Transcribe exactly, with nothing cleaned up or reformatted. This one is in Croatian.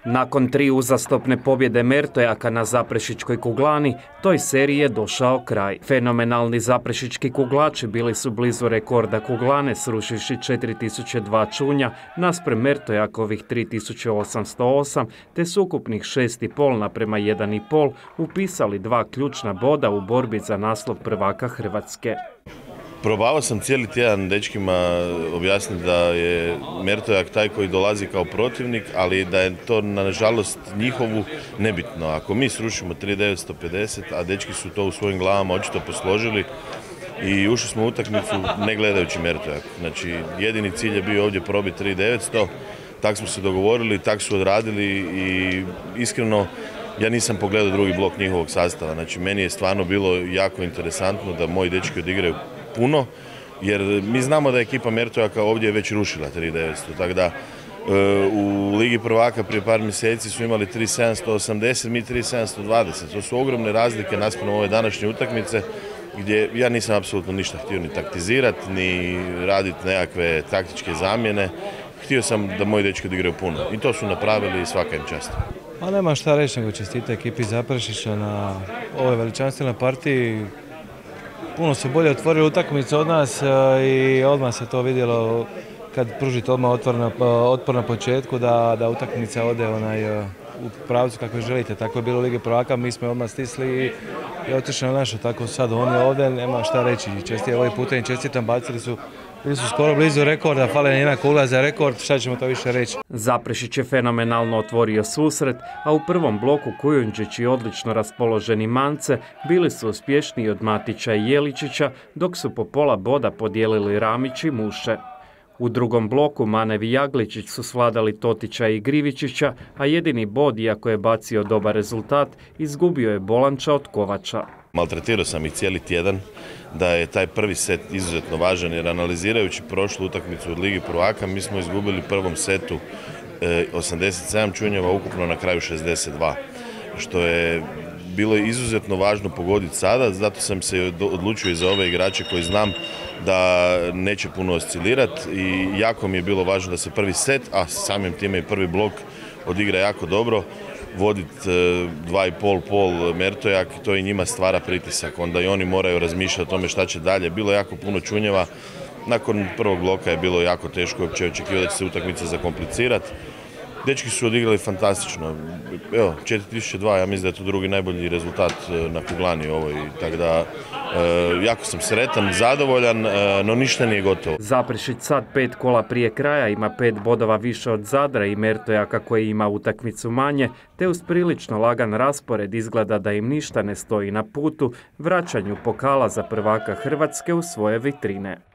Nakon tri uzastopne pobjede Mertojaka na Zaprešićkoj kuglani, toj seriji je došao kraj. Fenomenalni zaprešićki kuglači bili su blizu rekorda kuglane, srušivši četiri tisuće dva čunja naspram Mertojakovih tri tisuće osamsto osam, te s ukupnih šest i pol naprema jedan i pol upisali dva ključna boda u borbi za naslov prvaka Hrvatske. Probavao sam cijeli tjedan dečkima objasniti da je Mertojak taj koji dolazi kao protivnik, ali da je to nažalost njihovu nebitno. Ako mi srušimo tri tisuće devetsto pedeset, a dečki su to u svojim glavama očito posložili i ušli smo u utakmicu ne gledajući Mertojak. Znači jedini cilj je bio ovdje probiti tri tisuće devetsto, tak smo se dogovorili, tak su odradili i iskreno ja nisam pogledao drugi blok njihovog sastava. Znači meni je stvarno bilo jako interesantno da moji dečki odigraju puno, jer mi znamo da je ekipa Mertojaka ovdje već rušila tri tisuće devetsto, tako da u Ligi prvaka prije par mjeseci su imali tri tisuće sedamsto osamdeset, mi tri tisuće sedamsto dvadeset. To su ogromne razlike naspram ove današnje utakmice gdje ja nisam apsolutno ništa htio ni taktizirati, ni raditi nekakve taktičke zamjene. Htio sam da moji dečki odigraju puno i to su napravili i svaka im čast. Pa nema šta reći nego čestite ekipi Zaprešića na ovoj veličanstvenoj partiji. Puno su bolje otvorili utakmicu od nas i odmah se to vidjelo kad pružite odmah otpor na, otpor na početku da, da utakmica ode onaj, u pravcu kako želite. Tako je bilo u Ligi prvaka, mi smo odmah stisli i otišli na našu, tako sad oni ovdje, nema šta reći. Čestite ovaj puta i čestitam, bacili su, bili su skoro blizu rekorda, fale jedna kugla za rekord, šta ćemo to više reći. Zaprešić je fenomenalno otvorio susret, a u prvom bloku Kujundžić i odlično raspoloženi Mance bili su uspješniji od Matića i Jeličića, dok su po pola boda podijelili Ramić i Muše. U drugom bloku Manev i Jagličić su svladali Totića i Grivičića, a jedini bod, iako je bacio dobar rezultat, izgubio je Bolanča od Kovača. Maltretirao sam ih cijeli tjedan, da je taj prvi set izuzetno važan, jer analizirajući prošlu utakmicu od Ligi prvaka, mi smo izgubili u prvom setu osamdeset sedam čunjeva, ukupno na kraju šezdeset dva, što je bilo izuzetno važno pogoditi sada, zato sam se odlučio i za ove igrače koji znam da neće puno oscilirati i jako mi je bilo važno da se prvi set, a samim time i prvi blok odigra jako dobro. Voditi dva i pol pol Mertojak, to i njima stvara pritisak, onda i oni moraju razmišljati o tome šta će dalje. Bilo je jako puno čunjeva, nakon prvog bloka je bilo jako teško uopće očekivati da će se utakmica zakomplicirati. Dečki su odigrali fantastično, evo, četiri tisuće dva, ja mislim da je to drugi najbolji rezultat na kuglani ovoj, tako da e, jako sam sretan, zadovoljan, e, no ništa nije gotovo. Zaprešić sad pet kola prije kraja ima pet bodova više od Zadra i Mertojaka koji ima utakmicu manje, te uz prilično lagan raspored izgleda da im ništa ne stoji na putu vraćanju pokala za prvaka Hrvatske u svoje vitrine.